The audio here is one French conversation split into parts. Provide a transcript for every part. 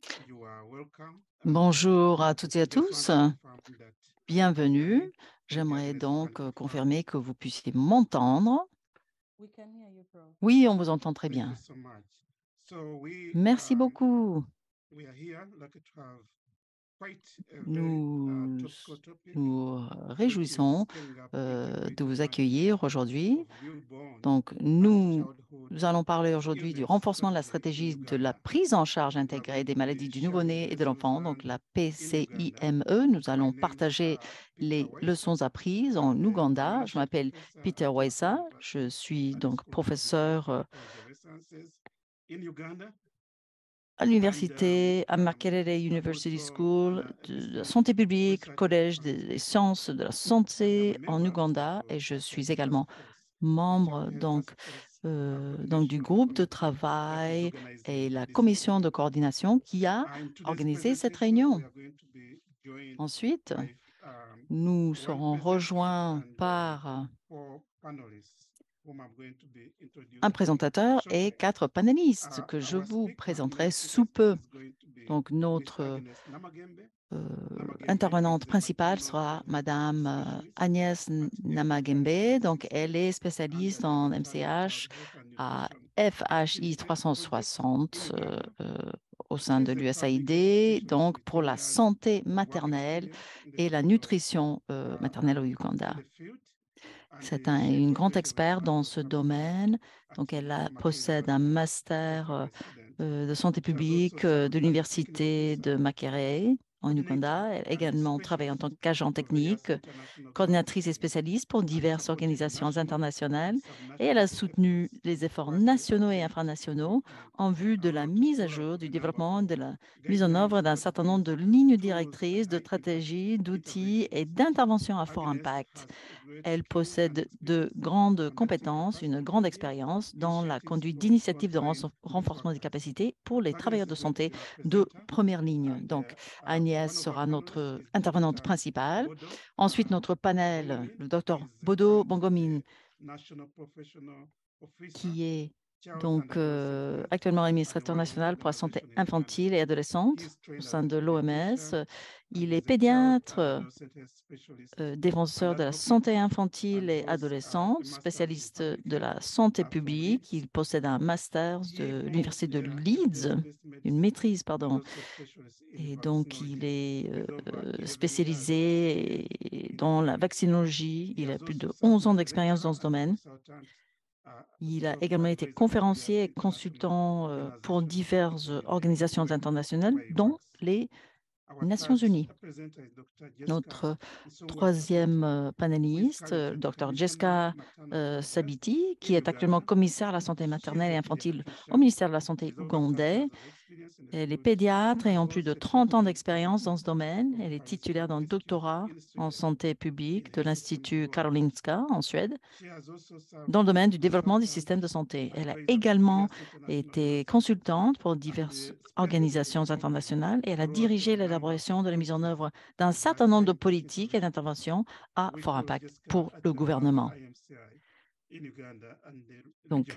Bonjour à toutes et à tous. Bienvenue. J'aimerais donc confirmer que vous puissiez m'entendre. Oui, on vous entend très bien. Merci beaucoup. Nous nous réjouissons de vous accueillir aujourd'hui. Donc, nous allons parler aujourd'hui du renforcement de la stratégie de la prise en charge intégrée des maladies du nouveau-né et de l'enfant, donc la PCIME. Nous allons partager les leçons apprises en Ouganda. Je m'appelle Peter Waisa. Je suis donc professeur à l'université, à Makerere University School, de la santé publique, collège des sciences de la santé en Ouganda, et je suis également membre donc du groupe de travail et la commission de coordination qui a organisé cette réunion. Ensuite, nous serons rejoints par un présentateur et 4 panélistes que je vous présenterai sous peu. Donc, notre intervenante principale sera Madame Agnès Namagembe. Donc, elle est spécialiste en MCH à FHI 360 au sein de l'USAID, donc pour la santé maternelle et la nutrition maternelle au Ouganda. C'est une grande experte dans ce domaine. Donc, possède un master de santé publique de l'Université de Makerere en Ouganda. Elle a également travaillé en tant qu'agent technique, coordinatrice et spécialiste pour diverses organisations internationales, et elle a soutenu les efforts nationaux et infranationaux en vue de la mise à jour, du développement, de la mise en œuvre d'un certain nombre de lignes directrices, de stratégies, d'outils et d'interventions à fort impact. Elle possède de grandes compétences, une grande expérience dans la conduite d'initiatives de renforcement des capacités pour les travailleurs de santé de première ligne. Donc, Agnès sera notre intervenante principale. Ensuite, notre panel, le docteur Bodo Bongomin, qui est donc actuellement administrateur national pour la santé infantile et adolescente au sein de l'OMS. Il est pédiatre, défenseur de la santé infantile et adolescente, spécialiste de la santé publique. Il possède un master de l'Université de Leeds, une maîtrise, pardon. Et donc, il est spécialisé dans la vaccinologie. Il a plus de 11 ans d'expérience dans ce domaine. Il a également été conférencier et consultant pour diverses organisations internationales, dont les Nations Unies. Notre troisième panéliste, Dr. Jessica Sabiti, qui est actuellement commissaire à la santé maternelle et infantile au ministère de la Santé ougandais. Elle est pédiatre et a plus de 30 ans d'expérience dans ce domaine. Elle est titulaire d'un doctorat en santé publique de l'Institut Karolinska en Suède, dans le domaine du développement du système de santé. Elle a également été consultante pour diverses organisations internationales et elle a dirigé l'élaboration de la mise en œuvre d'un certain nombre de politiques et d'interventions à fort impact pour le gouvernement. Donc,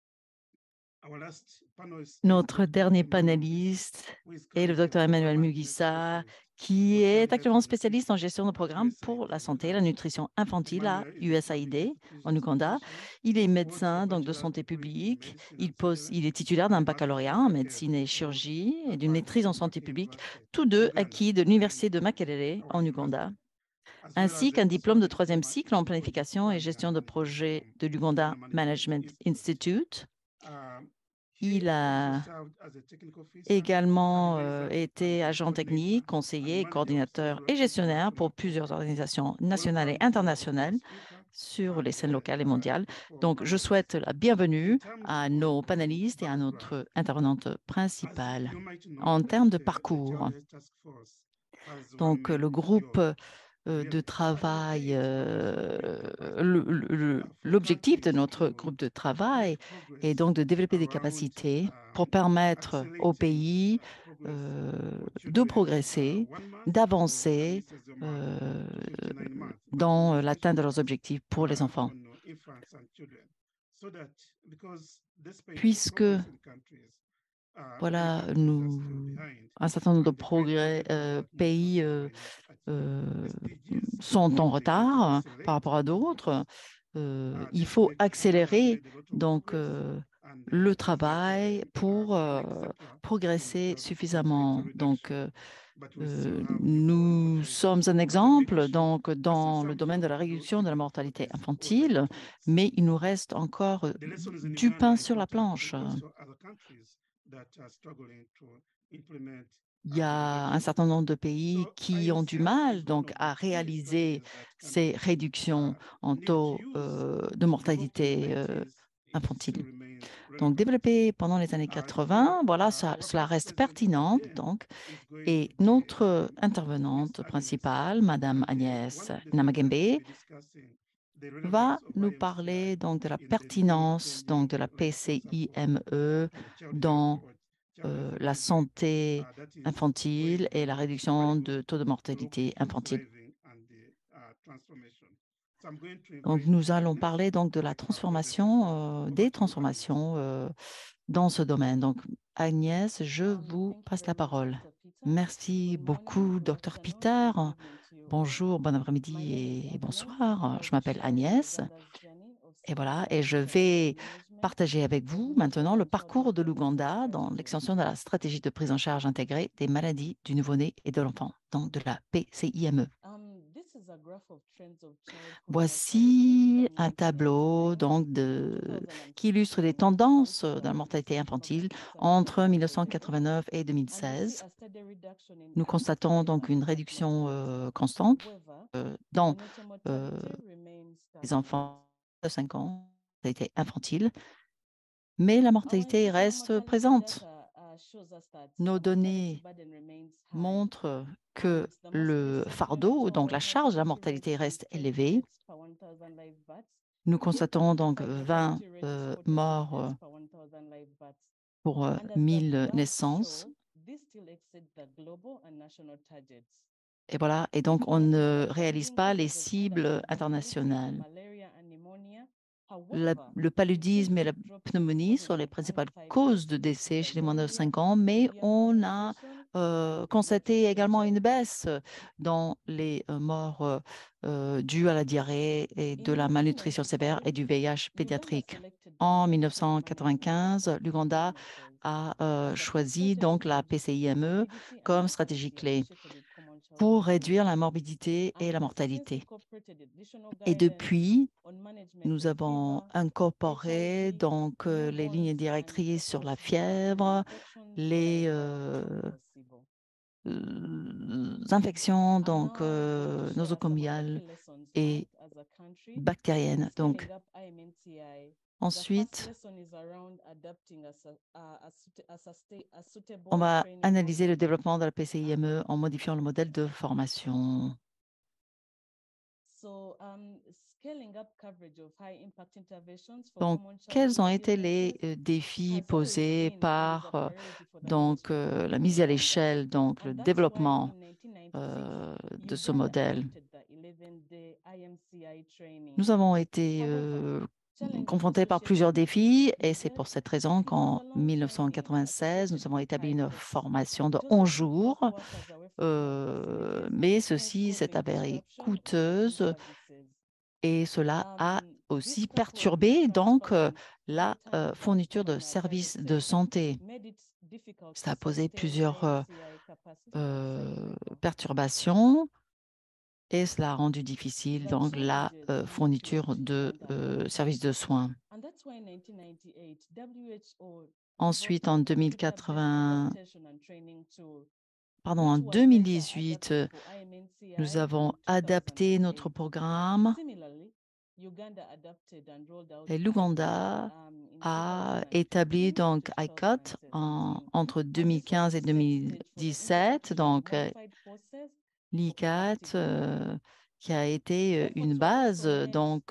notre dernier panéliste est le Dr Emmanuel Muguisa, qui est actuellement spécialiste en gestion de programmes pour la santé et la nutrition infantile à USAID en Ouganda. Il est médecin donc de santé publique. Il est titulaire d'un baccalauréat en médecine et chirurgie et d'une maîtrise en santé publique, tous deux acquis de l'Université de Makerere en Ouganda, ainsi qu'un diplôme de 3e cycle en planification et gestion de projets de l'Uganda Management Institute. Il a également été agent technique, conseiller, coordinateur et gestionnaire pour plusieurs organisations nationales et internationales sur les scènes locales et mondiales. Donc, je souhaite la bienvenue à nos panélistes et à notre intervenante principale. En termes de parcours, donc le groupe de travail, l'objectif de notre groupe de travail est donc de développer des capacités pour permettre au pays de progresser, d'avancer dans l'atteinte de leurs objectifs pour les enfants. Puisque voilà, nous un certain nombre de pays sont en retard par rapport à d'autres. Il faut accélérer donc le travail pour progresser suffisamment. Donc, nous sommes un exemple donc, dans le domaine de la réduction de la mortalité infantile, mais il nous reste encore du pain sur la planche. Il y a un certain nombre de pays qui ont du mal donc à réaliser ces réductions en taux de mortalité infantile. Donc, développé pendant les années 80, voilà, cela reste pertinent. Donc, et notre intervenante principale, Madame Agnès Namagembe, va nous parler donc de la pertinence donc de la PCIME dans la santé infantile et la réduction de taux de mortalité infantile. Donc, nous allons parler donc de la transformation, des transformations dans ce domaine. Donc, Agnès, je vous passe la parole. Merci beaucoup, Dr Peter. Bonjour, bon après-midi et bonsoir. Je m'appelle Agnès. Et voilà, et je vais partager avec vous maintenant le parcours de l'Ouganda dans l'extension de la stratégie de prise en charge intégrée des maladies du nouveau-né et de l'enfant, donc de la PCIME. Voici un tableau donc qui illustre les tendances de la mortalité infantile entre 1989 et 2016. Nous constatons donc une réduction constante dans les enfants de 5 ans, mortalité infantile, mais la mortalité reste présente. Nos données montrent que le fardeau, donc la charge de la mortalité reste élevée. Nous constatons donc 20 morts pour 1000 naissances. Et voilà, et donc on ne réalise pas les cibles internationales. Le paludisme et la pneumonie sont les principales causes de décès chez les moins de 5 ans, mais on a constaté également une baisse dans les morts dues à la diarrhée et de la malnutrition sévère et du VIH pédiatrique. En 1995, l'Ouganda a choisi donc la PCIME comme stratégie clé pour réduire la morbidité et la mortalité. Et depuis, nous avons incorporé donc les lignes directrices sur la fièvre, les infections donc nosocomiales et bactériennes. Donc ensuite, on va analyser le développement de la PCIME en modifiant le modèle de formation. Donc, quels ont été les défis posés par donc, la mise à l'échelle, donc le développement de ce modèle? Nous avons été confrontés par plusieurs défis et c'est pour cette raison qu'en 1996, nous avons établi une formation de 11 jours, mais ceci s'est avéré coûteuse et cela a aussi perturbé donc la fourniture de services de santé. Ça a posé plusieurs perturbations et cela a rendu difficile donc la fourniture de services de soins. Ensuite, en 2018, nous avons adapté notre programme et l'Ouganda a établi donc ICOT entre 2015 et 2017, donc l'ICAT qui a été une base, donc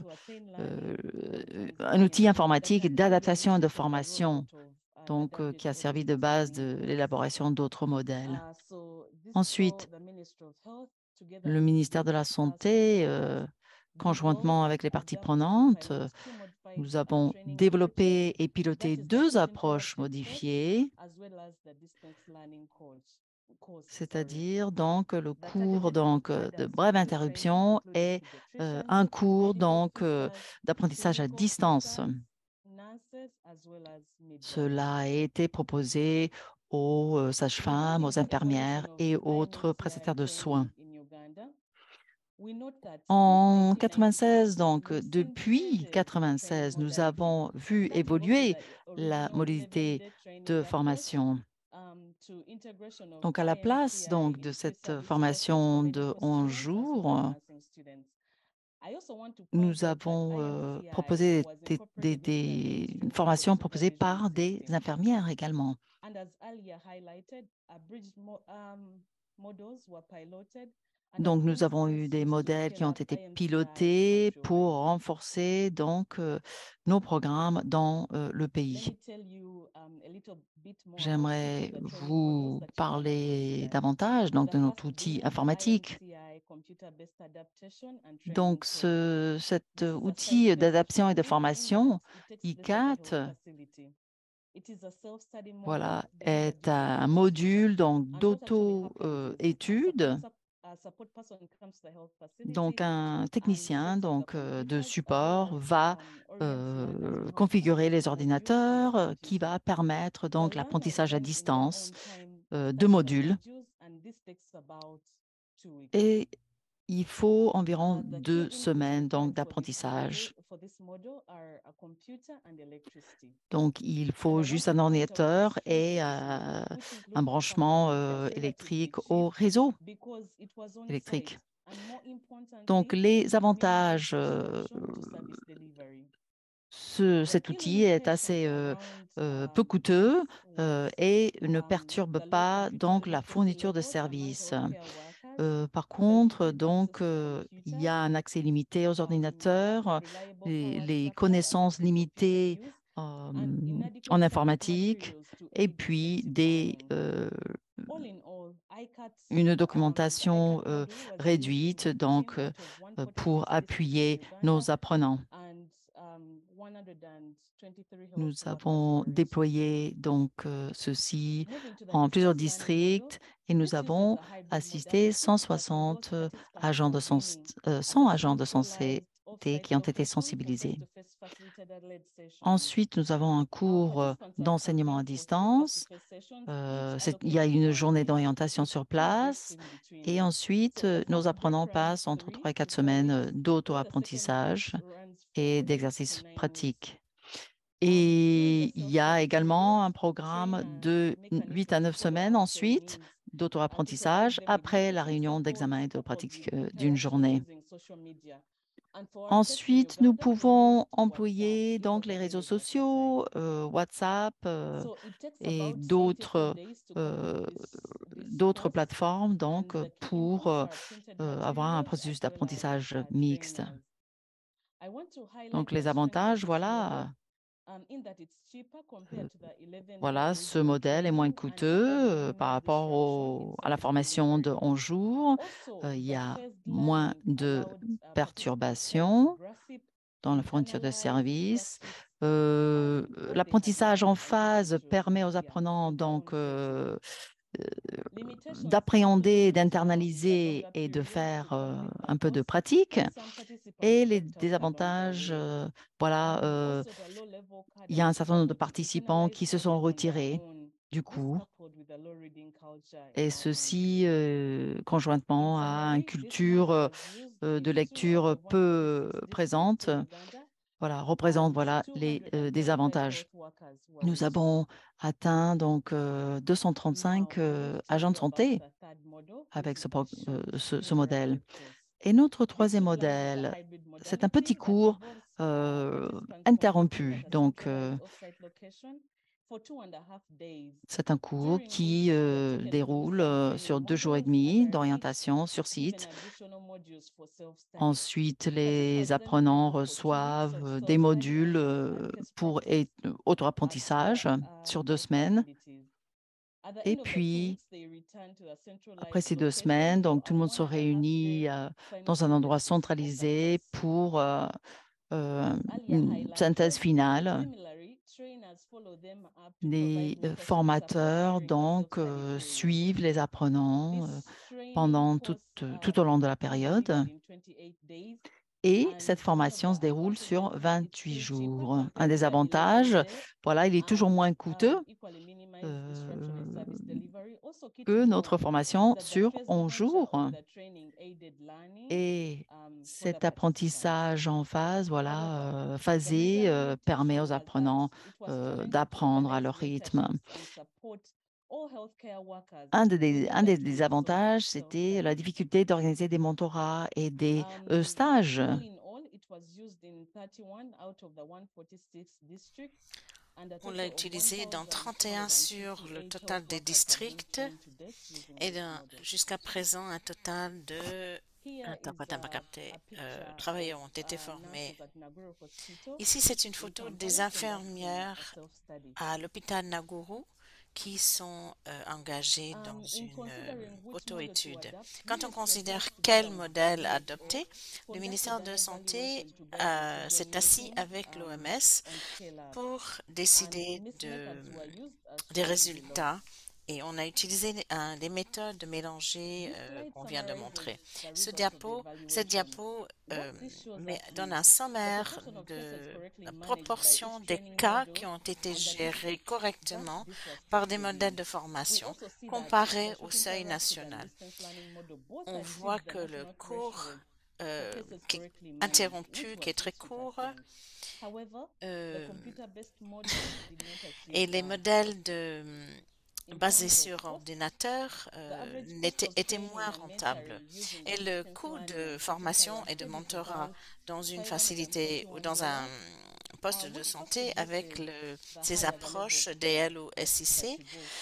un outil informatique d'adaptation et de formation, donc qui a servi de base de l'élaboration d'autres modèles. Ensuite, le ministère de la Santé conjointement avec les parties prenantes, nous avons développé et piloté deux approches modifiées, c'est-à-dire donc le cours de brève interruption et un cours d'apprentissage à distance. Cela a été proposé aux sages-femmes, aux infirmières et autres prestataires de soins. En 96, donc depuis 96, nous avons vu évoluer la modalité de formation. Donc, à la place donc, de cette formation de 11 jours, nous avons proposé des formations proposées par des infirmières également. Donc, nous avons eu des modèles qui ont été pilotés pour renforcer donc nos programmes dans le pays. J'aimerais vous parler davantage donc, de notre outil informatique. Donc, cet outil d'adaptation et de formation, ICAT, voilà, est un module d'auto-étude. Donc, un technicien de support va configurer les ordinateurs qui va permettre donc l'apprentissage à distance de modules. Et il faut environ 2 semaines d'apprentissage. Donc, il faut juste un ordinateur et un branchement électrique au réseau électrique. Donc, les avantages, cet outil est assez peu coûteux et ne perturbe pas donc la fourniture de services. Par contre, il y a un accès limité aux ordinateurs, les connaissances limitées en informatique et puis une documentation réduite pour appuyer nos apprenants. Nous avons déployé ceci en plusieurs districts et nous avons assisté 160 agents de 100 agents de santé qui ont été sensibilisés. Ensuite, nous avons un cours d'enseignement à distance. Il y a une journée d'orientation sur place et ensuite, nos apprenants passent entre 3 et 4 semaines d'auto-apprentissage et d'exercices pratiques. Et il y a également un programme de 8 à 9 semaines ensuite d'auto-apprentissage après la réunion d'examen et de pratique d'une journée. Ensuite, nous pouvons employer donc les réseaux sociaux, WhatsApp et d'autres plateformes pour avoir un processus d'apprentissage mixte. Donc, les avantages, voilà. Voilà, ce modèle est moins coûteux par rapport à la formation de 11 jours. Il y a moins de perturbations dans la fourniture de services. L'apprentissage en phase permet aux apprenants d'appréhender, d'internaliser et de faire un peu de pratique. Et les désavantages, voilà, il y a un certain nombre de participants qui se sont retirés du cours, et ceci conjointement à une culture de lecture peu présente, voilà, représente les désavantages. Nous avons atteint 235 agents de santé avec ce modèle. Et notre troisième modèle, c'est un petit cours interrompu. C'est un cours qui déroule sur 2 jours et demi d'orientation sur site. Ensuite, les apprenants reçoivent des modules pour auto-apprentissage sur 2 semaines. Et puis, après ces 2 semaines, donc tout le monde se réunit dans un endroit centralisé pour une synthèse finale. Les formateurs donc suivent les apprenants pendant tout au long de la période. Et cette formation se déroule sur 28 jours. Un des avantages, voilà, il est toujours moins coûteux que notre formation sur 11 jours. Et cet apprentissage en phase, voilà, phasé, permet aux apprenants d'apprendre à leur rythme. Un des avantages, c'était la difficulté d'organiser des mentorats et des stages. On l'a utilisé dans 31 sur le total des districts et jusqu'à présent, un total de attends, pas capté, travailleurs ont été formés. Ici, c'est une photo des infirmières à l'hôpital Naguru qui sont engagées dans une auto-étude. Quand on considère quel modèle adopter, le ministère de Santé s'est assis avec l'OMS pour décider des résultats et on a utilisé des méthodes mélangées qu'on vient de montrer. Cette diapo donne un sommaire de la proportion des cas qui ont été gérés correctement par des modèles de formation comparés au seuil national. On voit que le cours qui est interrompu, qui est très court, et les modèles basés sur ordinateur étaient moins rentables. Et le coût de formation et de mentorat dans une facilité ou dans un poste de santé avec ces approches DL ou SIC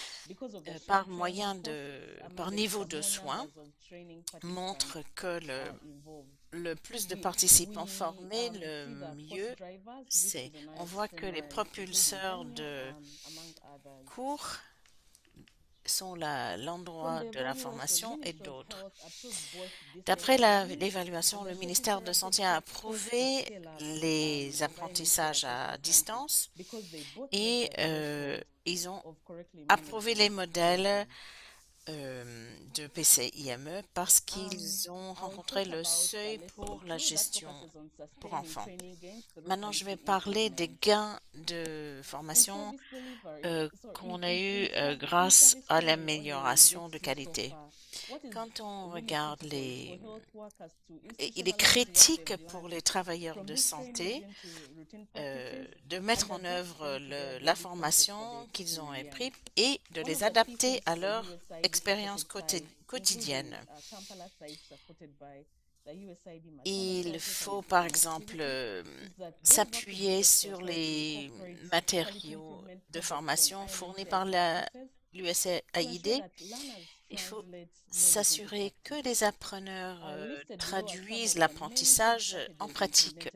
par niveau de soins montre que le plus de participants formés, le mieux c'est. On voit que les propulseurs de cours sont l'endroit de la formation et d'autres. D'après l'évaluation, le ministère de Santé a approuvé les apprentissages à distance et ils ont approuvé les modèles de PCIME parce qu'ils ont rencontré le seuil pour la gestion pour enfants. Maintenant, je vais parler des gains de formation qu'on a eu grâce à l'amélioration de qualité. Quand on regarde il est critique pour les travailleurs de santé de mettre en œuvre la formation qu'ils ont appris et de les adapter à leur expérience quotidienne. Il faut par exemple s'appuyer sur les matériaux de formation fournis par l'USAID. Il faut s'assurer que les appreneurs traduisent l'apprentissage en pratique.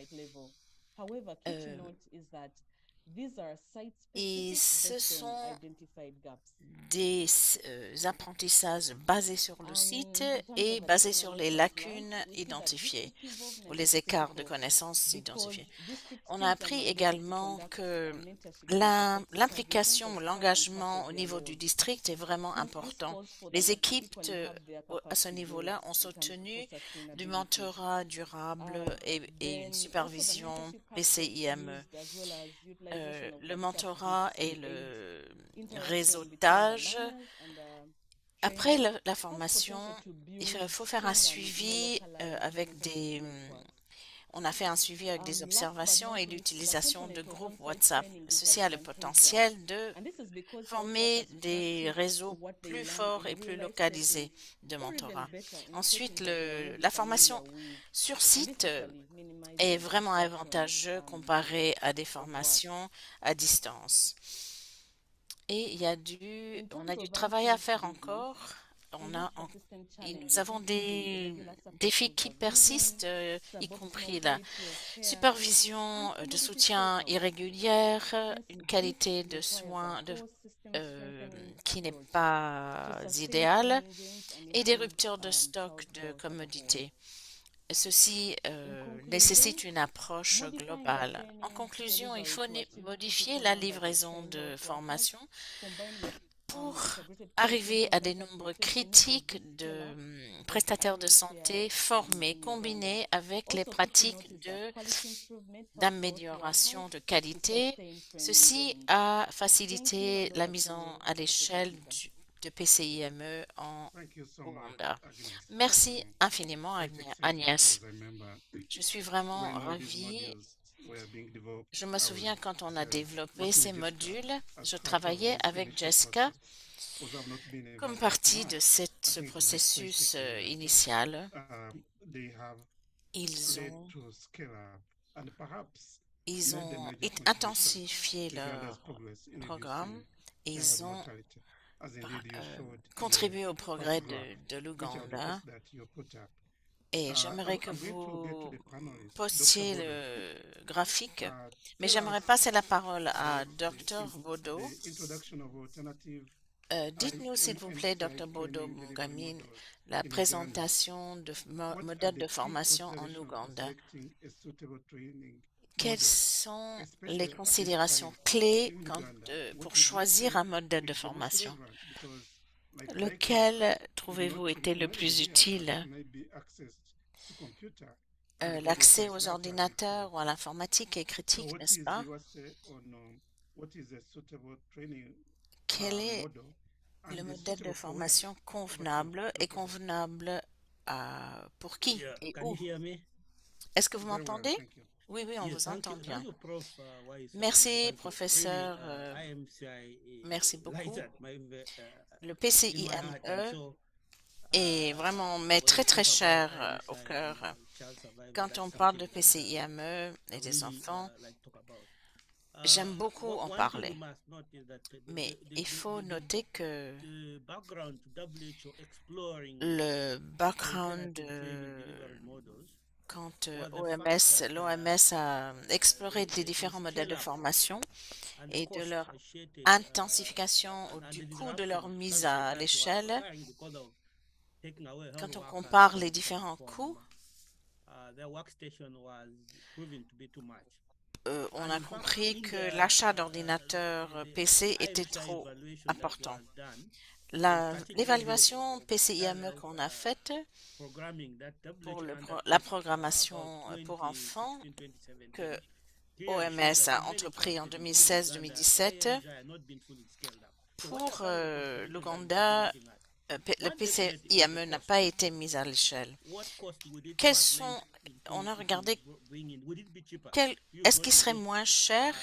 Et ce sont des apprentissages basés sur le site et basés sur les lacunes identifiées ou les écarts de connaissances identifiés. On a appris également que l'implication, l'engagement au niveau du district est vraiment important. Les équipes à ce niveau-là ont soutenu du mentorat durable et une supervision PCIME. Le mentorat et le réseautage. Après la formation, il faut faire un suivi on a fait un suivi avec des observations et l'utilisation de groupes WhatsApp. Ceci a le potentiel de former des réseaux plus forts et plus localisés de mentorat. Ensuite, la formation sur site est vraiment avantageux comparé à des formations à distance. Et on a du travail à faire encore. Nous avons des défis qui persistent, y compris la supervision de soutien irrégulière, une qualité de soins, qui n'est pas idéal et des ruptures de stock de commodités. Ceci nécessite une approche globale. En conclusion, il faut modifier la livraison de formation pour arriver à des nombres critiques de prestataires de santé formés, combinés avec les pratiques d'amélioration de qualité. Ceci a facilité la mise à l'échelle de PCIME en Ouganda. Merci infiniment, Agnès. Je suis vraiment ravie. Je me souviens quand on a développé ces modules, je travaillais avec Jessica comme partie de ce processus initial. Ils ont intensifié leur programme et ils ont contribué au progrès de l'Ouganda. Et j'aimerais que vous postiez le graphique, mais j'aimerais passer la parole à Dr. Bodo. Dites-nous, s'il vous plaît, Dr. Bodo Mugamine, la présentation de modèles de formation en Ouganda. Quelles sont les considérations clés pour choisir un modèle de formation? Lequel trouvez-vous était le plus utile? L'accès aux ordinateurs ou à l'informatique est critique, n'est-ce pas? Quel est le modèle de formation convenable et convenable pour qui et où? Est-ce que vous m'entendez? Oui, oui, on vous entend bien. Merci, professeur. Merci beaucoup. Le PCIME est vraiment très, très cher au cœur. Quand on parle de PCIME et des enfants, j'aime beaucoup en parler. Mais il faut noter que le background quand l'OMS a exploré les différents modèles de formation et de leur intensification ou du coût de leur mise à l'échelle, quand on compare les différents coûts, on a compris que l'achat d'ordinateurs PC était trop important. L'évaluation PCIME qu'on a faite pour la programmation pour enfants que OMS a entrepris en 2016-2017 pour l'Ouganda, le PCIME n'a pas été mis à l'échelle. On a regardé, est-ce qu'il serait moins cher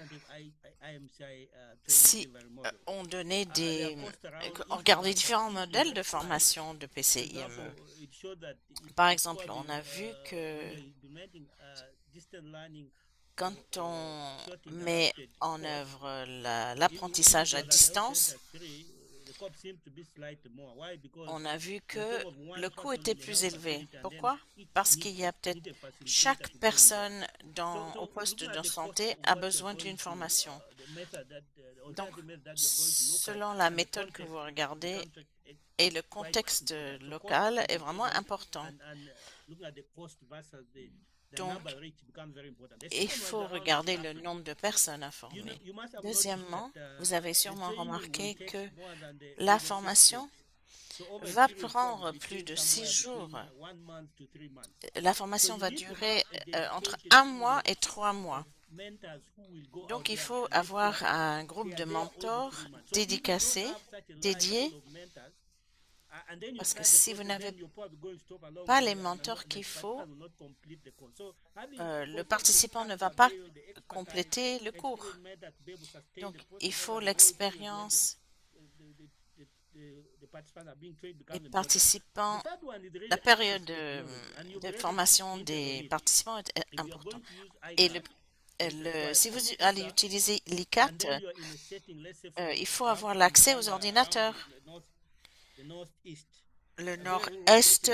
si on donnait on regardait différents modèles de formation de PCIME? Par exemple, on a vu que quand on met en œuvre l'apprentissage à distance, on a vu que le coût était plus élevé. Pourquoi? Parce qu'il y a peut-être chaque personne au poste de santé a besoin d'une formation. Donc, selon la méthode que vous regardez et le contexte local est vraiment important. Donc, il faut regarder le nombre de personnes à former. Deuxièmement, vous avez sûrement remarqué que la formation va prendre plus de 6 jours. La formation va durer entre 1 mois et 3 mois. Donc, il faut avoir un groupe de mentors dédiés, parce que si vous n'avez pas les mentors qu'il faut, le participant ne va pas compléter le cours. Donc, il faut l'expérience des participants. La période de formation des participants est importante. Et si vous allez utiliser l'ICAT, il faut avoir l'accès aux ordinateurs. Le nord-est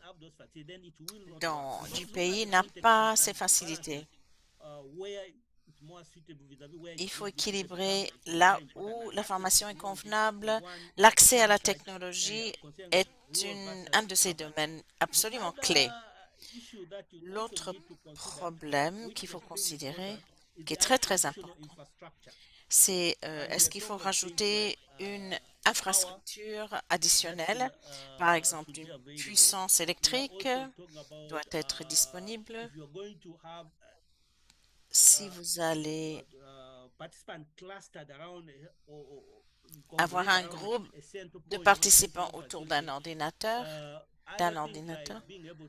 du pays n'a pas ces facilités. Il faut équilibrer là où la formation est convenable. L'accès à la technologie est un de ces domaines absolument clés. L'autre problème qu'il faut considérer, qui est très très important, c'est est-ce qu'il faut rajouter une infrastructure additionnelle, par exemple une puissance électrique doit être disponible. Si vous allez avoir un groupe de participants autour d'un ordinateur,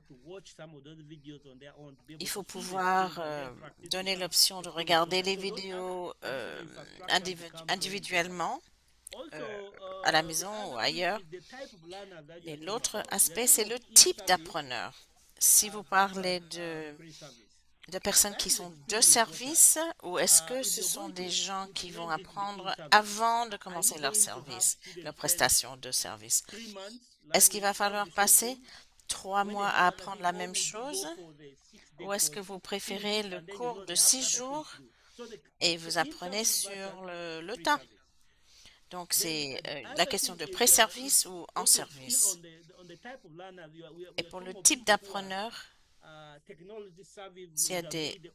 il faut pouvoir donner l'option de regarder les vidéos individuellement à la maison ou ailleurs. Et l'autre aspect, c'est le type d'appreneur. Si vous parlez de personnes qui sont de service ou est-ce que ce sont des gens qui vont apprendre avant de commencer leur service, leur prestation de service? Est-ce qu'il va falloir passer 3 mois à apprendre la même chose ou est-ce que vous préférez le cours de 6 jours et vous apprenez sur le tas? Donc, c'est la question de pré-service ou en service. Et pour le type d'appreneur, s'il y a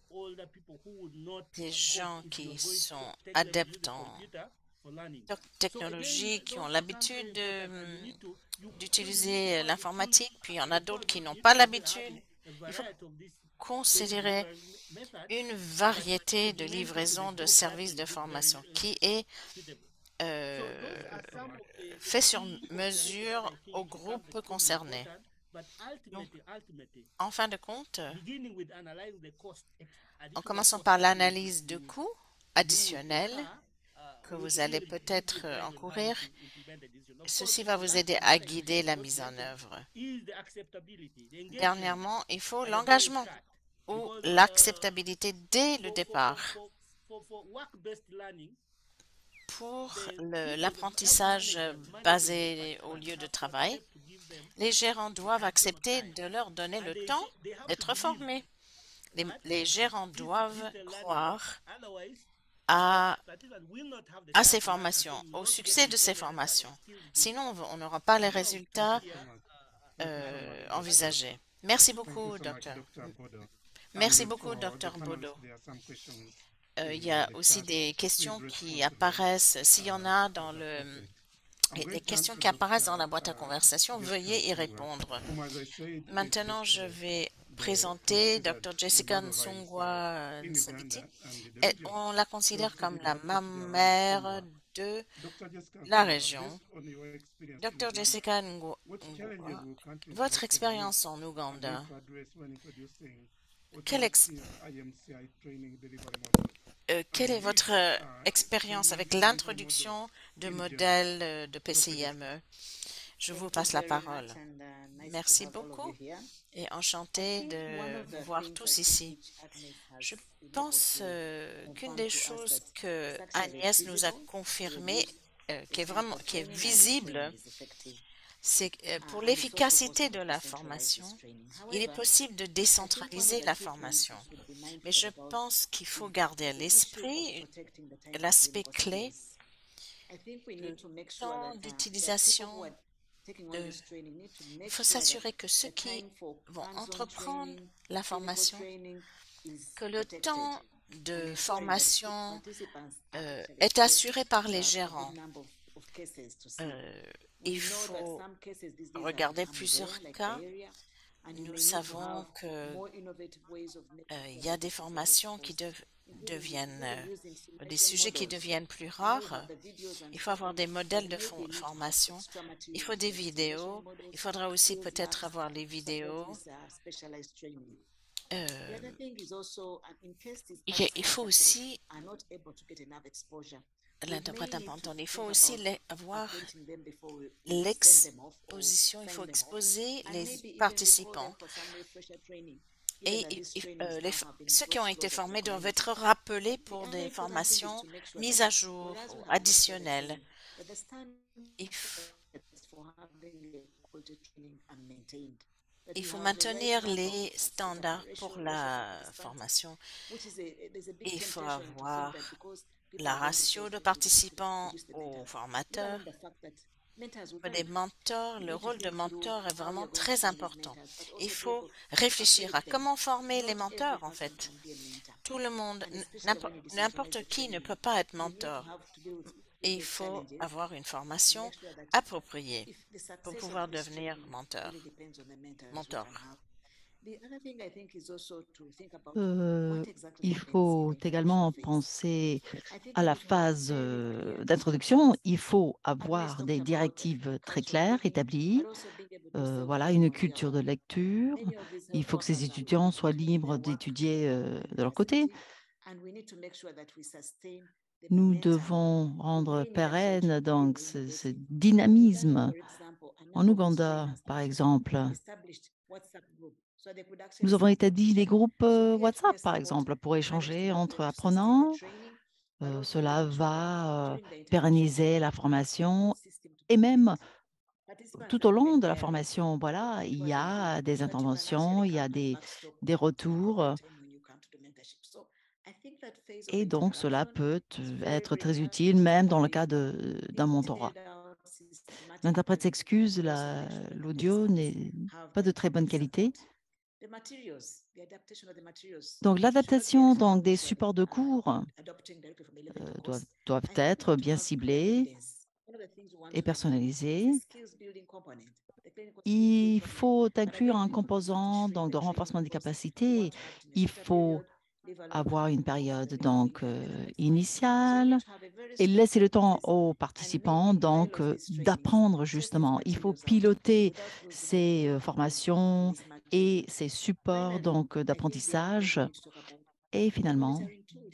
des gens qui sont adeptes en technologie, qui ont l'habitude d'utiliser l'informatique, puis il y en a d'autres qui n'ont pas l'habitude, il faut considérer une variété de livraison de services de formation qui est fait sur mesure au groupe concerné. Donc, en fin de compte, en commençant par l'analyse de coûts additionnels que vous allez peut-être encourir, ceci va vous aider à guider la mise en œuvre. Dernièrement, il faut l'engagement ou l'acceptabilité dès le départ. Pour l'apprentissage basé au lieu de travail, les gérants doivent accepter de leur donner le temps d'être formés. Les gérants doivent croire à ces formations, au succès de ces formations. Sinon, on n'aura pas les résultats envisagés. Merci beaucoup, docteur. Merci beaucoup, docteur Bodo. Il y a aussi des questions qui apparaissent, s'il y en a dans les questions qui apparaissent dans la boîte à conversation, veuillez y répondre. Maintenant, je vais présenter Dr. Jessica Nsungwa Nsabiti. On la considère comme la mère de la région. Dr. Jessica Nsungwa, votre expérience en Ouganda, quelle est votre expérience avec l'introduction de modèles de PCIME? Je vous passe la parole. Merci beaucoup et enchantée de vous voir tous ici. Je pense qu'une des choses que Agnès nous a confirmé, qui est visible, c'est que pour l'efficacité de la formation, il est possible de décentraliser la formation. Mais je pense qu'il faut garder à l'esprit l'aspect clé, le temps d'utilisation. Il faut s'assurer que ceux qui vont entreprendre la formation, que le temps de formation est assuré par les gérants. Il faut regarder plusieurs cas. Nous savons qu'il y a des formations qui deviennent des sujets qui deviennent plus rares. Il faut avoir des modèles de formation. Il faut des vidéos. Il faudra aussi peut-être avoir les vidéos. Il faut aussi l'interprète important. Il faut aussi avoir l'exposition. Il faut exposer les participants. Et ceux qui ont été formés doivent être rappelés pour des formations mises à jour ou additionnelles. Il faut maintenir les standards pour la formation. Il faut avoir la ratio de participants aux formateurs. Les mentors, le rôle de mentor est vraiment très important. Il faut réfléchir à comment former les mentors, en fait. Tout le monde, n'importe qui ne peut pas être mentor. Et il faut avoir une formation appropriée pour pouvoir devenir mentor. Euh, il faut également penser à la phase d'introduction. Il faut avoir des directives très claires établies. Voilà, une culture de lecture. Il faut que ces étudiants soient libres d'étudier de leur côté. Nous devons rendre pérenne donc ce dynamisme. En Ouganda, par exemple, nous avons établi des groupes WhatsApp, par exemple, pour échanger entre apprenants. Cela va pérenniser la formation et même tout au long de la formation, voilà, il y a des interventions, il y a des retours et donc cela peut être très utile même dans le cas d'un mentorat. L'interprète s'excuse, l'audio n'est pas de très bonne qualité. Donc l'adaptation donc, des supports de cours doivent être bien ciblés et personnalisés. Il faut inclure un composant donc, de renforcement des capacités. Il faut avoir une période donc, initiale et laisser le temps aux participants donc, d'apprendre justement. Il faut piloter ces formations et ces supports donc, d'apprentissage. Et finalement,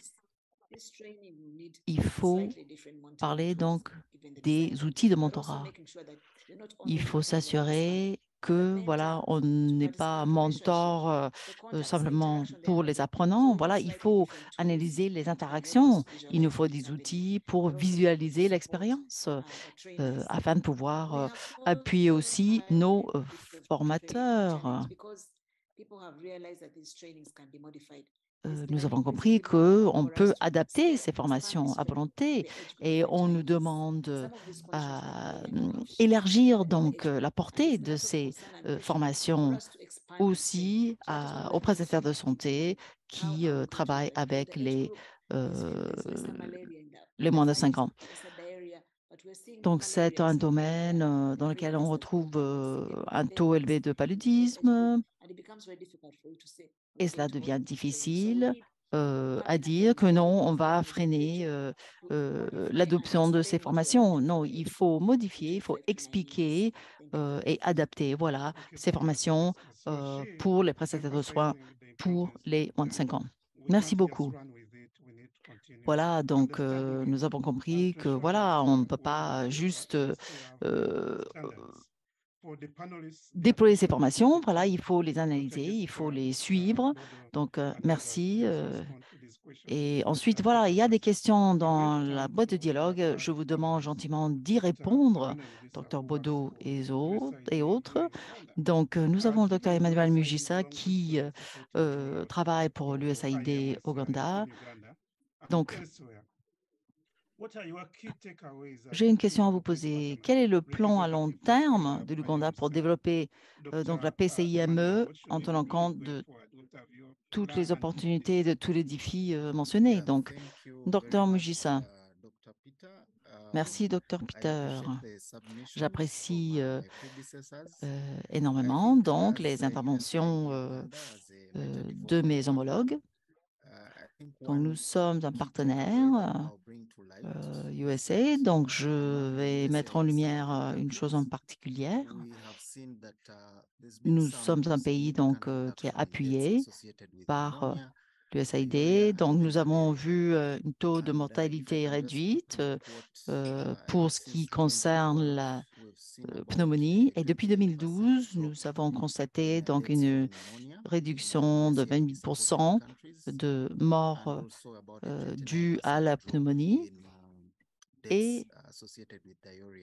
il faut parler donc des outils de mentorat. Il faut s'assurer que voilà, on n'est pas mentor simplement pour les apprenants. Voilà, il faut analyser les interactions. Il nous faut des outils pour visualiser l'expérience afin de pouvoir appuyer aussi nos formateurs. Nous avons compris qu'on peut adapter ces formations à volonté et on nous demande à élargir donc la portée de ces formations aussi aux prestataires de santé qui travaillent avec euh, les moins de 5 ans. Donc, c'est un domaine dans lequel on retrouve un taux élevé de paludisme, et cela devient difficile à dire que non, on va freiner l'adoption de ces formations. Non, il faut modifier, il faut expliquer et adapter voilà, ces formations pour les prestataires de soins pour les moins de 5 ans. Merci beaucoup. Voilà, donc nous avons compris que voilà, on ne peut pas juste déployer ces formations. Voilà, il faut les analyser, il faut les suivre. Donc, merci. Et ensuite, voilà, il y a des questions dans la boîte de dialogue. Je vous demande gentiment d'y répondre, docteur Bodo et autres. Donc, nous avons le docteur Emmanuel Mujisa qui travaille pour l'USAID Ouganda. Donc, j'ai une question à vous poser. Quel est le plan à long terme de l'Ouganda pour développer donc la PCIME en tenant compte de toutes les opportunités, de tous les défis mentionnés? Yeah, Donc, thank you very docteur much, Mujisa. Dr. Peter. Merci, docteur I Peter. appreciate the submissions from J'apprécie my predecessors. I énormément think, donc as les you are saying, interventions Uganda as a major de development mes partner. homologues. I think Donc, nous one sommes un key takeaway that partenaire I'll bring to light is that USA. Donc, je the vais mettre en USAID lumière une chose en countries, particulier. we have seen that there's been Nous sommes some un pays donc, significant qui est reduction in deaths appuyé associated with par pneumonia, l'USAID. diarrhea, and Donc, nous avons diphtheria. vu un taux de And if I mortalité can just réduite quickly quote, pour ce qui since concerne 2012, la we've seen about pneumonie. a Et depuis 28% 2012, drop nous avons in constaté donc deaths from une pneumonia in réduction de USAID supported 28% countries, de and morts also about a dues à 29% la drop pneumonie. in deaths Et associated with diarrhea.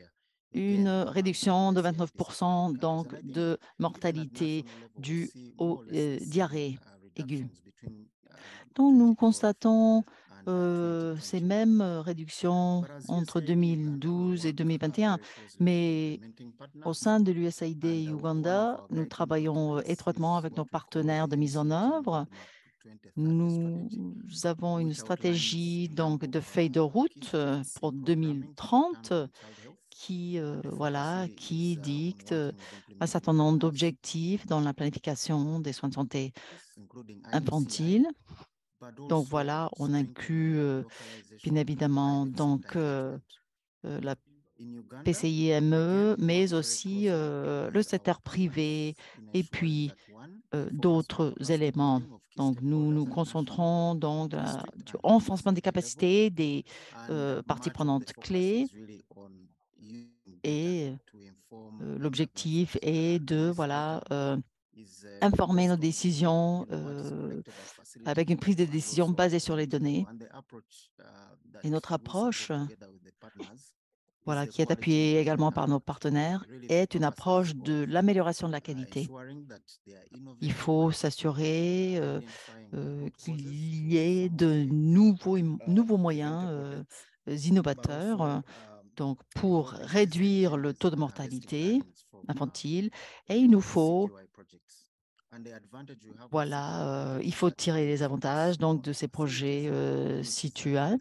une réduction de 29% donc de mortalité due aux diarrhées aiguës. Donc, nous constatons ces mêmes réductions entre 2012 et 2021, mais au sein de l'USAID Uganda, nous travaillons étroitement avec nos partenaires de mise en œuvre. Nous avons une stratégie donc de feuille de route pour 2030 qui, qui dicte un certain nombre d'objectifs dans la planification des soins de santé infantile. Donc voilà, on inclut bien évidemment donc la PCIME, mais aussi le secteur privé et puis d'autres éléments. Donc, nous nous concentrons donc du renforcement des capacités des parties prenantes clés et l'objectif est de informer nos décisions avec une prise de décision basée sur les données. Et notre approche, qui est appuyée également par nos partenaires, est une approche de l'amélioration de la qualité. Il faut s'assurer qu'il y ait de nouveaux moyens innovateurs donc pour réduire le taux de mortalité infantile. Et il nous faut il faut tirer les avantages donc de ces projets situés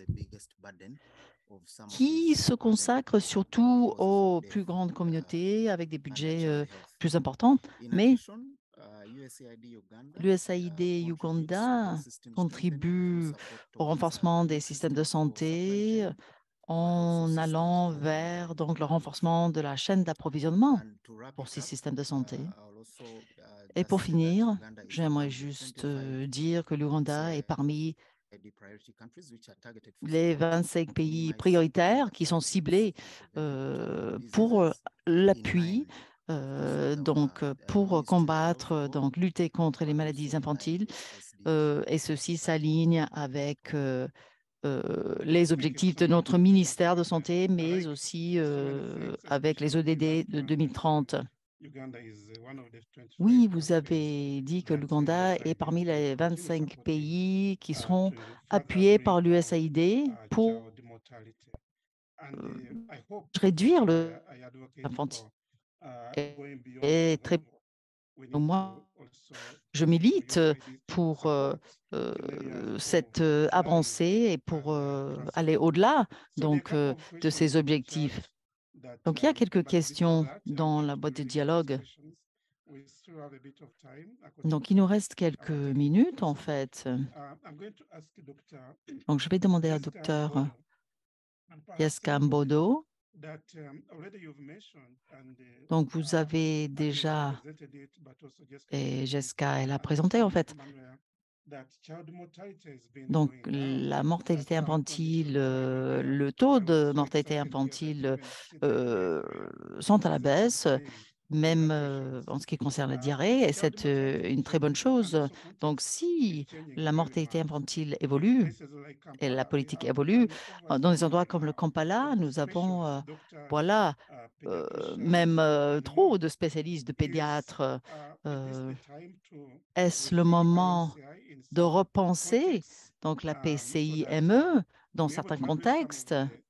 qui se consacrent surtout aux plus grandes communautés avec des budgets plus importants. Mais l'USAID Uganda contribue au renforcement des systèmes de santé en allant vers donc le renforcement de la chaîne d'approvisionnement pour ces systèmes de santé. Et pour finir, j'aimerais juste dire que l'Ouganda est parmi les 25 pays prioritaires qui sont ciblés pour l'appui, pour combattre, donc lutter contre les maladies infantiles. Et ceci s'aligne avec les objectifs de notre ministère de Santé, mais aussi avec les ODD de 2030. Oui, vous avez dit que l'Ouganda est parmi les 25 pays qui seront appuyés par l'USAID pour réduire le infantile. Et très moi, je milite pour cette avancée et pour aller au-delà donc de ces objectifs. Donc, il y a quelques questions dans la boîte de dialogue. Donc, il nous reste quelques minutes, en fait. Donc, je vais demander à Dr. Yeska Mbodo. Donc, vous avez déjà, et Jessica, elle a présenté, en fait. Donc, la mortalité infantile, le taux de mortalité infantile sont à la baisse, même en ce qui concerne la diarrhée, et c'est une très bonne chose. Donc, si la mortalité infantile évolue et la politique évolue, dans des endroits comme le Kampala, nous avons, même trop de spécialistes, de pédiatres. Est-ce le moment de repenser donc la PCIME dans certains contextes,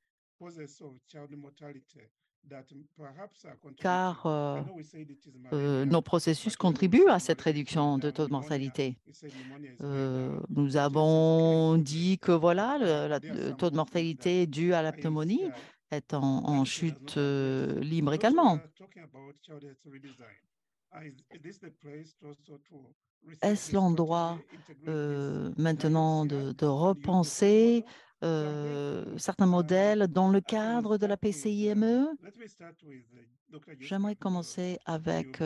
car nos processus contribuent à cette réduction de taux de mortalité. Nous avons dit que le taux de mortalité dû à la pneumonie est en chute libre également. Est-ce l'endroit maintenant de repenser certains modèles dans le cadre de la PCIME? J'aimerais commencer avec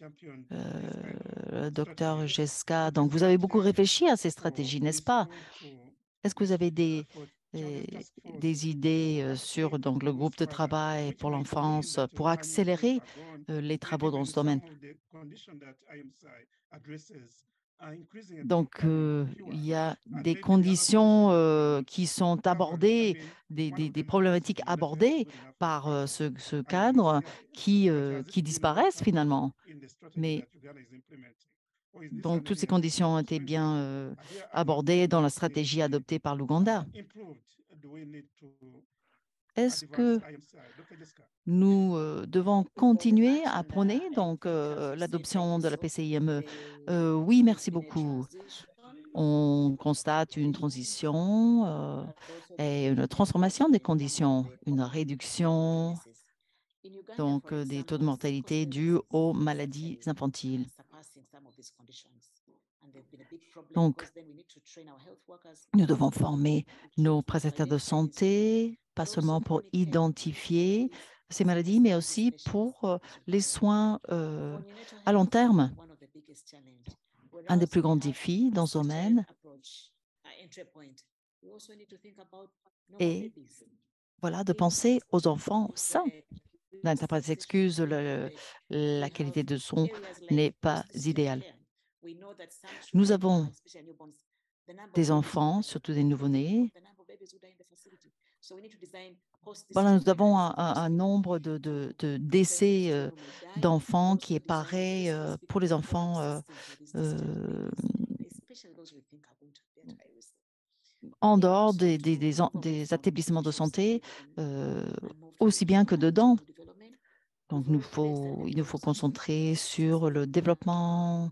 le docteur Jessica. Donc, vous avez beaucoup réfléchi à ces stratégies, n'est-ce pas? Est-ce que vous avez des idées sur donc, le groupe de travail pour l'enfance pour accélérer les travaux dans ce domaine? Donc, il y a des conditions qui sont abordées, des problématiques abordées par ce cadre qui disparaissent finalement. Mais donc, toutes ces conditions ont été bien abordées dans la stratégie adoptée par l'Ouganda. Est-ce que nous devons continuer à prôner donc l'adoption de la PCIME? Oui, merci beaucoup. On constate une transition et une transformation des conditions, une réduction donc des taux de mortalité dus aux maladies infantiles. Donc, nous devons former nos prestataires de santé, pas seulement pour identifier ces maladies, mais aussi pour les soins à long terme. Un des plus grands défis dans ce domaine est voilà, de penser aux enfants sains. L'interprète s'excuse, la qualité de son n'est pas idéale. Nous avons des enfants, surtout des nouveau-nés. Voilà, nous avons un nombre de décès d'enfants qui est pareil pour les enfants en dehors des établissements de santé, aussi bien que dedans. Donc, il nous faut concentrer sur le développement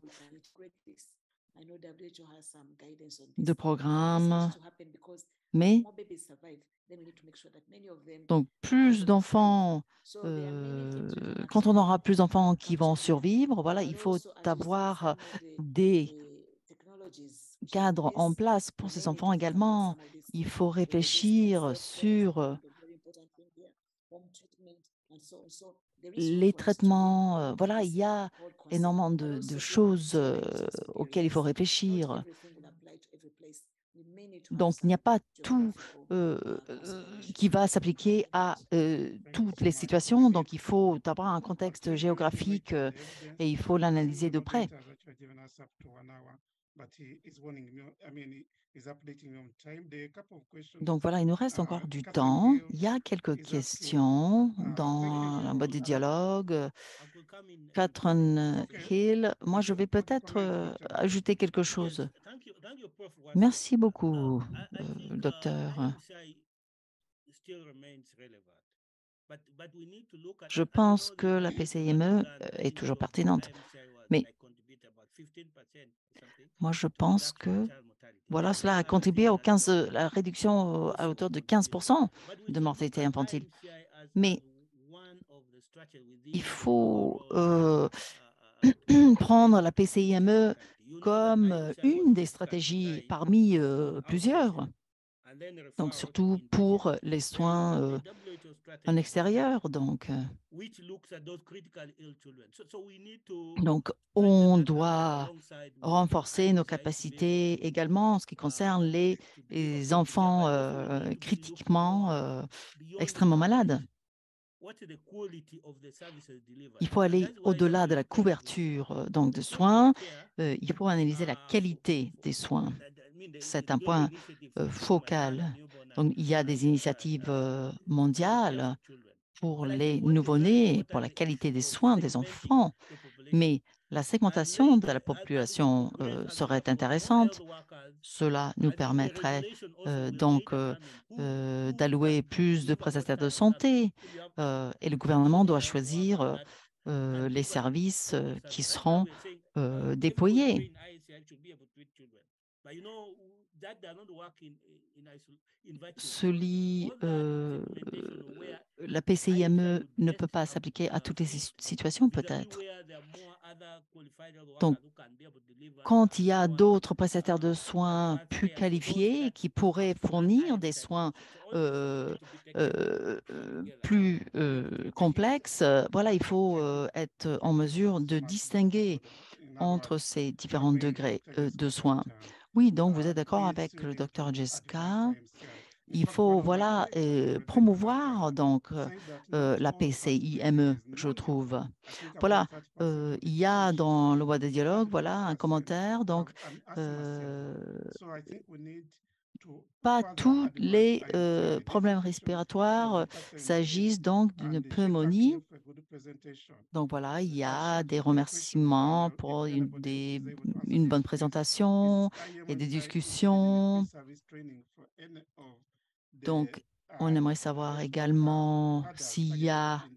de programmes, mais donc plus d'enfants, quand on aura plus d'enfants qui vont survivre, voilà, il faut avoir des cadres en place pour ces enfants également. Il faut réfléchir sur les traitements. Voilà, il y a énormément de choses auxquelles il faut réfléchir. Donc, il n'y a pas tout qui va s'appliquer à toutes les situations. Donc, il faut avoir un contexte géographique et il faut l'analyser de près. Donc, voilà, il nous reste encore du temps. Il y a quelques questions dans la mode de dialogue. Catherine Hill, moi, je vais peut-être ajouter quelque chose. Merci beaucoup, docteur. Je pense que la PCIME est toujours pertinente, mais moi, je pense que voilà, cela a contribué la réduction à hauteur de 15% de mortalité infantile. Mais il faut prendre la PCIME comme une des stratégies parmi plusieurs. Donc, surtout pour les soins en extérieur. Donc, on doit renforcer nos capacités également en ce qui concerne les enfants critiquement extrêmement malades. Il faut aller au-delà de la couverture donc de soins. Il faut analyser la qualité des soins. C'est un point focal. Donc, il y a des initiatives mondiales pour les nouveau-nés, pour la qualité des soins des enfants, mais la segmentation de la population serait intéressante. Cela nous permettrait d'allouer plus de prestataires de santé et le gouvernement doit choisir les services qui seront déployés. La PCIME ne peut pas s'appliquer à toutes les situations, peut-être. Donc, quand il y a d'autres prestataires de soins plus qualifiés qui pourraient fournir des soins plus complexes, voilà, il faut être en mesure de distinguer entre ces différents degrés de soins. Oui, donc vous êtes d'accord avec le docteur Jessica. il faut voilà, promouvoir donc la PCIME, je trouve. Voilà, il y a dans le bois de dialogue, voilà, un commentaire. Donc, pas tous les problèmes respiratoires s'agissent donc d'une pneumonie. Donc voilà, il y a des remerciements pour une bonne présentation et des discussions. Donc, on aimerait savoir également s'il y a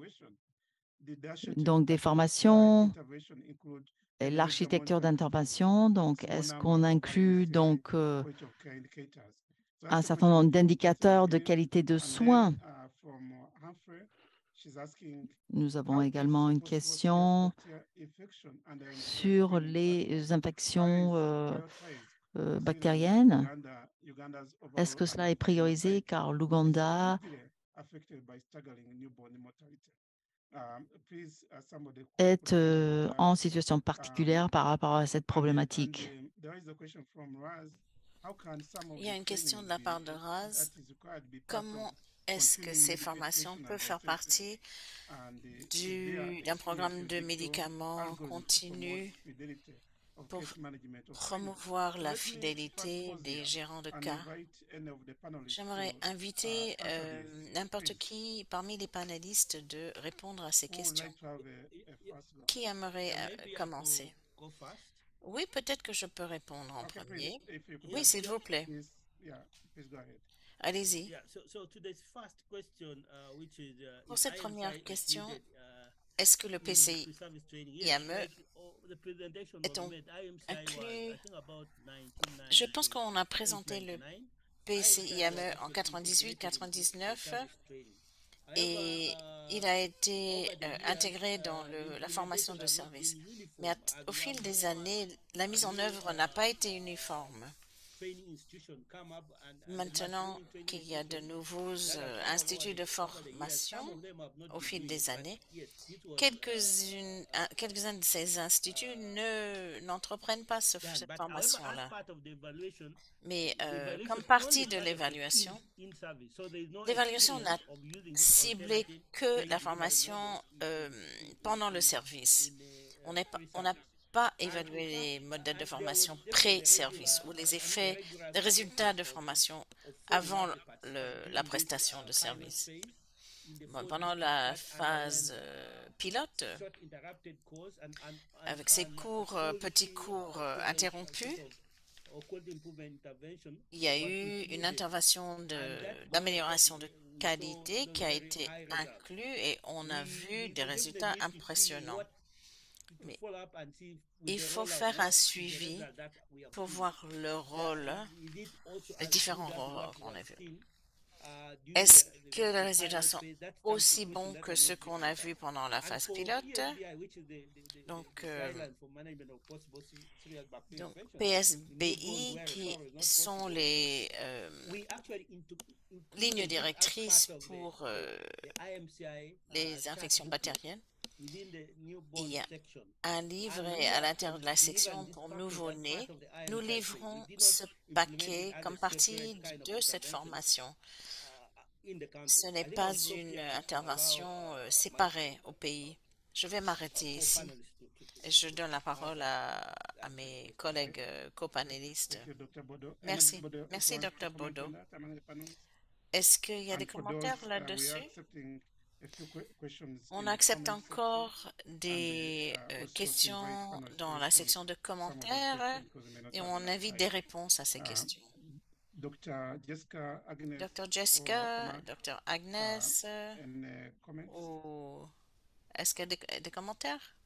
donc des formations et l'architecture d'intervention. Donc, est-ce qu'on inclut donc un certain nombre d'indicateurs de qualité de soins? Nous avons également une question sur les infections bactériennes. Est-ce que cela est priorisé car l'Ouganda est en situation particulière par rapport à cette problématique? Il y a une question de la part de Raz. Comment est-ce que ces formations peuvent faire partie d'un programme de médicaments continu pour promouvoir la fidélité des gérants de cas? J'aimerais inviter n'importe qui parmi les panélistes de répondre à ces questions. Qui aimerait commencer? Oui, peut-être que je peux répondre en premier. Oui, s'il vous plaît. Allez-y. Pour cette première question, est-ce que le PCIME est inclus? Je pense qu'on a présenté le PCIME en 98-99 et il a été intégré dans la formation de service. Mais au fil des années, la mise en œuvre n'a pas été uniforme. Maintenant qu'il y a de nouveaux instituts de formation au fil des années, quelques-uns de ces instituts n'entreprennent pas cette formation-là. Mais comme partie de l'évaluation n'a ciblé que la formation pendant le service. On n'a pas évalué les modèles de formation pré-service ou les résultats de formation avant la prestation de service. Bon, pendant la phase pilote, avec ces petits cours interrompus, il y a eu une intervention d'amélioration de qualité qui a été inclue et on a vu des résultats impressionnants. Mais il faut faire un suivi pour voir le rôle, les différents rôles qu'on a vus. Est-ce que les résultats sont aussi bons que ceux qu'on a vus pendant la phase pilote? Donc, PSBI, qui sont les lignes directrices pour les infections bactériennes. Il y a un livret à l'intérieur de la section pour nouveau-nés. Nous livrons ce paquet comme partie de cette formation. Ce n'est pas une intervention séparée au pays. Je vais m'arrêter ici. Et je donne la parole à mes collègues copanélistes. Merci. Merci, Dr. Bodo. Est-ce qu'il y a des commentaires là-dessus? On accepte encore des questions dans la section de commentaires et on invite des réponses à ces questions. Dr. Jessica, Dr. Agnès, ou est-ce qu'il y a des commentaires?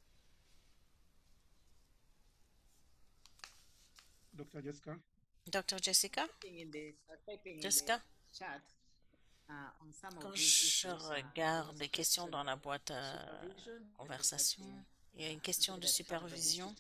Dr. Jessica? Jessica? Quand je regarde les questions dans la boîte à conversation, il y a une question de supervision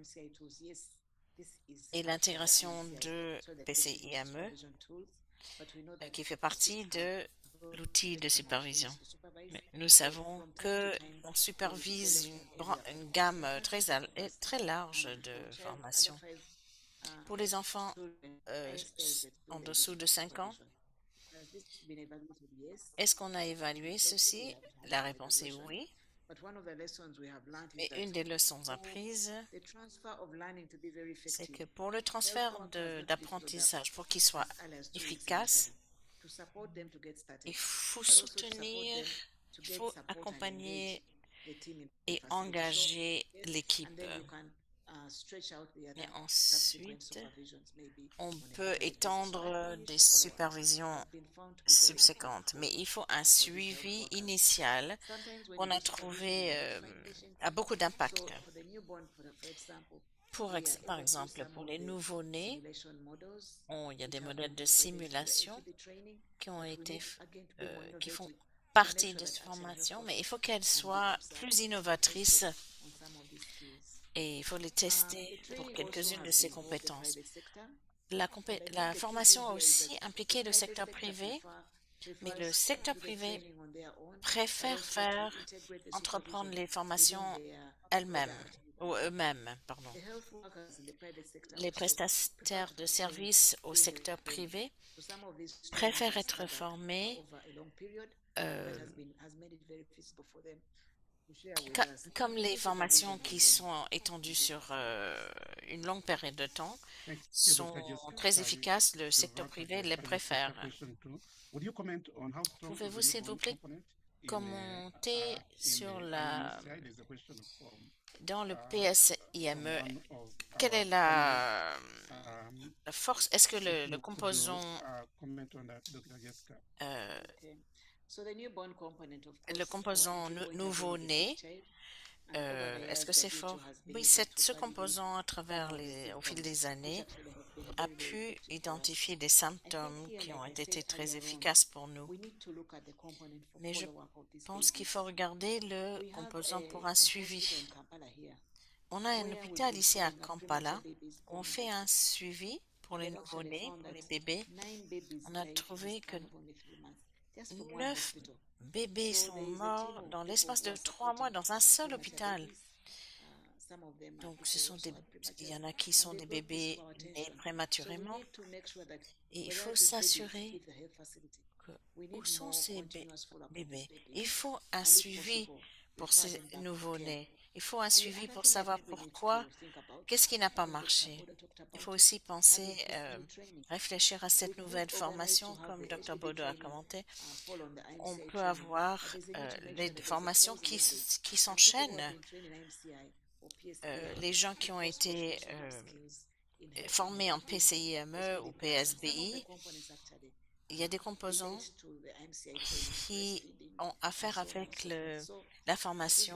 et l'intégration de PCIME qui fait partie de l'outil de supervision. Mais nous savons qu'on supervise une gamme très large de formations. Pour les enfants en dessous de 5 ans. Est-ce qu'on a évalué ceci? La réponse est oui. Mais une des leçons apprises, c'est que pour le transfert d'apprentissage, pour qu'il soit efficace, il faut soutenir, il faut accompagner et engager l'équipe. Et ensuite, on peut étendre des supervisions subséquentes, mais il faut un suivi initial qu'on a trouvé a beaucoup d'impact. Par exemple, pour les nouveau-nés, il y a des modèles de simulation qui font partie de cette formation, mais il faut qu'elles soient plus innovatrices et il faut les tester pour quelques-unes de ces compétences. La formation a aussi impliqué le secteur privé, mais le secteur privé préfère entreprendre les formations eux-mêmes, pardon. Les prestataires de services au secteur privé préfèrent être formés comme les formations qui sont étendues sur une longue période de temps sont très efficaces, le secteur privé les préfère. Pouvez-vous, s'il vous plaît, commenter sur dans le PSIME, quelle est la force? Est-ce que le composant nouveau-né, est-ce que c'est fort? Oui, ce composant, au fil des années, a pu identifier des symptômes qui ont été très efficaces pour nous. Mais je pense qu'il faut regarder le composant pour un suivi. On a un hôpital ici à Kampala où on fait un suivi pour les nouveau-nés, pour les bébés. On a trouvé que 9 bébés sont morts dans l'espace de 3 mois dans un seul hôpital. Donc, il y en a qui sont des bébés nés prématurément. Et il faut s'assurer où sont ces bébés. Il faut un suivi pour ces nouveau-nés. Il faut un suivi pour savoir pourquoi, qu'est-ce qui n'a pas marché. Il faut aussi réfléchir à cette nouvelle formation, comme Dr. Bodo a commenté. On peut avoir les formations qui s'enchaînent. Les gens qui ont été formés en PCIME ou PSBI, il y a des composants qui ont affaire avec la formation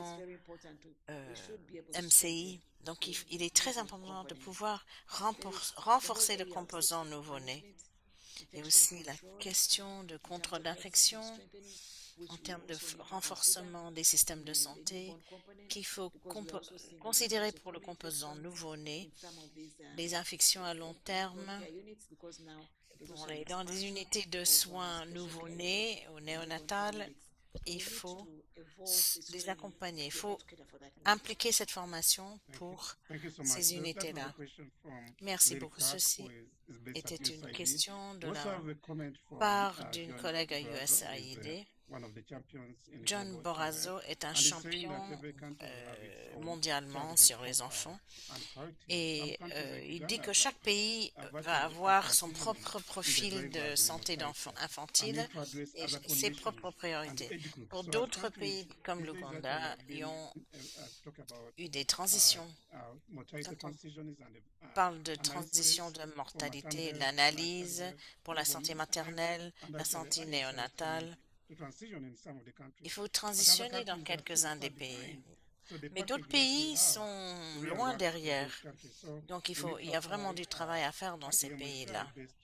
MCI. Donc, il est très important de pouvoir renforcer le composant nouveau-né. Et aussi la question de contrôle d'infection en termes de renforcement des systèmes de santé qu'il faut considérer pour le composant nouveau-né, les infections à long terme, dans des unités de soins nouveau-nés ou néonatales, il faut les accompagner. Il faut impliquer cette formation pour ces unités-là. Merci beaucoup. Ceci était une question de la part d'une collègue à USAID. John Borazzo est un champion mondialement sur les enfants et il dit que chaque pays va avoir son propre profil de santé infantile et ses propres priorités. Pour d'autres pays comme l'Ouganda, ils ont eu des transitions. Quand on parle de transition de mortalité, l'analyse pour la santé maternelle, la santé néonatale, il faut transitionner dans quelques-uns des pays. Mais d'autres pays sont loin derrière. Donc, il y a vraiment du travail à faire dans ces pays-là.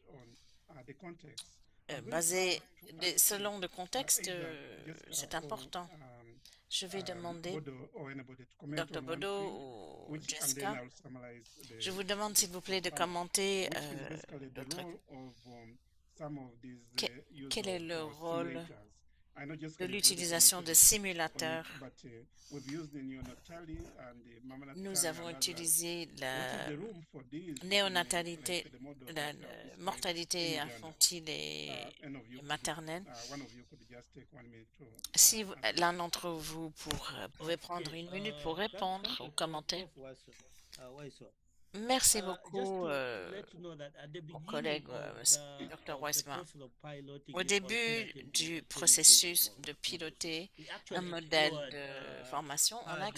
Selon le contexte, c'est important. Je vais demander, Dr. Bodo ou Jessica, je vous demande s'il vous plaît de commenter quel est le rôle de l'utilisation de simulateurs. Nous avons utilisé la néonatalité, la mortalité infantile et maternelle. Si l'un d'entre vous pouvez prendre une minute pour répondre aux commentaires. Merci beaucoup, mon collègue, Dr. Weissman. Au début du processus de piloter un modèle de formation,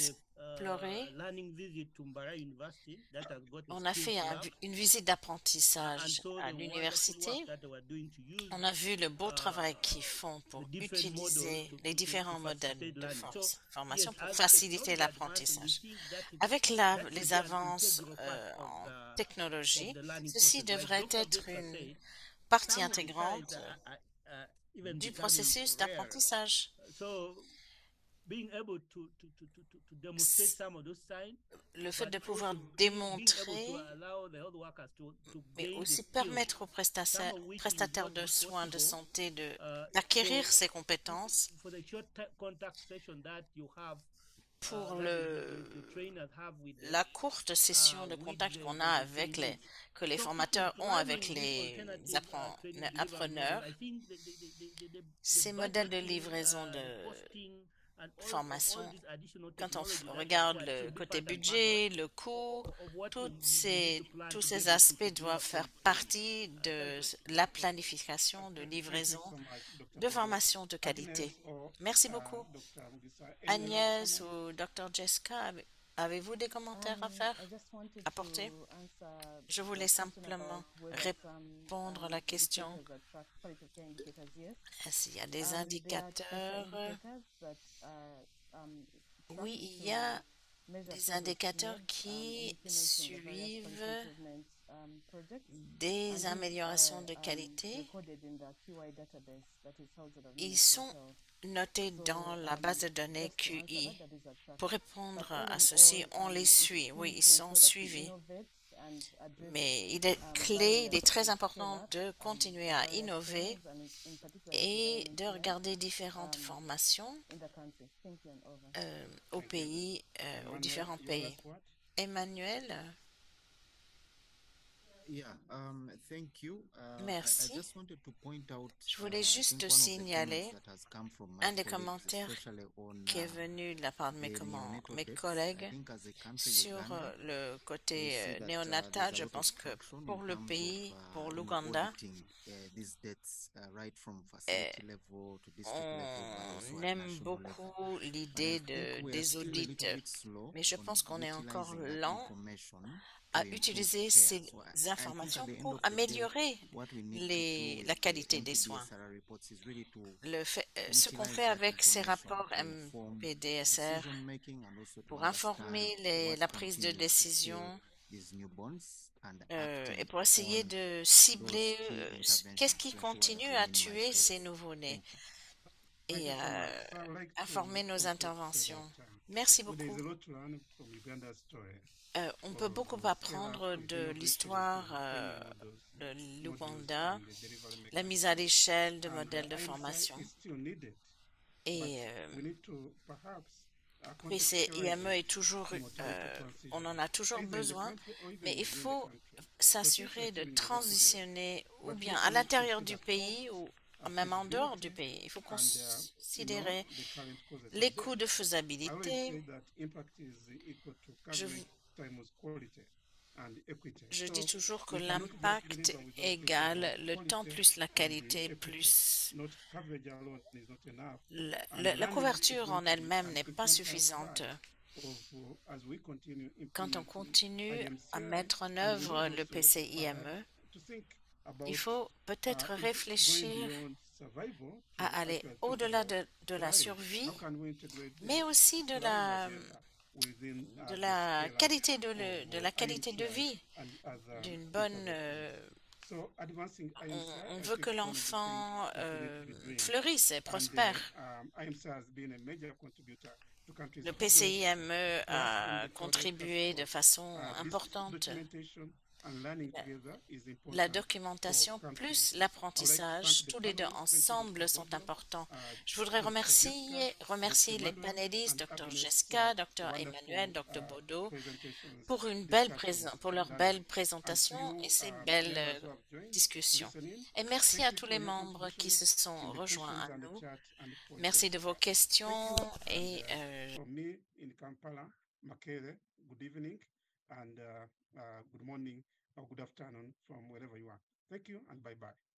on a fait une visite d'apprentissage à l'université. On a vu le beau travail qu'ils font pour utiliser les différents modèles de formation pour faciliter l'apprentissage. Avec les avances en technologie, ceci devrait être une partie intégrante du processus d'apprentissage. Le fait de pouvoir démontrer, mais aussi permettre aux prestataires de soins de santé d'acquérir ces compétences pour la courte session de contact qu'on a que les formateurs ont avec les appreneurs. Ces modèles de livraison de formation, quand on regarde le côté budget, le coût, tous ces aspects doivent faire partie de la planification de livraison de formation de qualité. Merci beaucoup. Agnès ou Dr. Jessica, avez-vous des commentaires à apporter? Je voulais simplement répondre à la question s'il y a des indicateurs. Oui, il y a des indicateurs qui suivent des améliorations de qualité. Ils sont notés dans la base de données QI. Pour répondre à ceci, on les suit. Oui, ils sont suivis. Mais il est très important de continuer à innover et de regarder différentes formations aux différents pays. Emmanuel? Merci. Je voulais juste signaler un des commentaires qui est venu de la part de mes collègues sur le côté néonatal. Je pense que pour le pays, pour l'Ouganda, on aime beaucoup l'idée des audits, mais je pense qu'on est encore lent à utiliser ces informations pour améliorer la qualité des soins. Ce qu'on fait avec ces rapports MPDSR pour informer la prise de décision et pour essayer de cibler qu'est-ce qui continue à tuer ces nouveau-nés et informer nos interventions. Merci beaucoup. On peut beaucoup apprendre de l'histoire de l'Ouganda, la mise à l'échelle de modèles de formation. Et PCIME est toujours, on en a toujours besoin, mais il faut s'assurer de transitionner ou bien à l'intérieur du pays ou même en dehors du pays. Il faut considérer les coûts de faisabilité. Je dis toujours que l'impact égale le temps plus la qualité plus la couverture en elle-même n'est pas suffisante. Quand on continue à mettre en œuvre le PCIME, il faut peut-être réfléchir à aller au-delà de la survie, mais aussi de la qualité de vie, d'une bonne. On veut que l'enfant fleurisse et prospère. Le PCIME a contribué de façon importante La documentation plus l'apprentissage, tous les deux ensemble sont importants. Je voudrais remercier les panélistes, Dr. Jessica, Dr. Emmanuel, Dr. Bodo, pour leur belle présentation et ces belles discussions. Et merci à tous les membres qui se sont rejoints à nous. Merci de vos questions et From me in Kampala, Makere, good evening and good morning or good afternoon from wherever you are. Thank you and bye-bye.